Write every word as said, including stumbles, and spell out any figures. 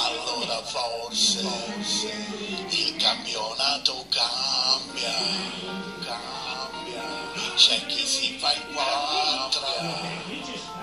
allora forse, forse il campionato cambia, cambia, c'è chi si fa il quattro.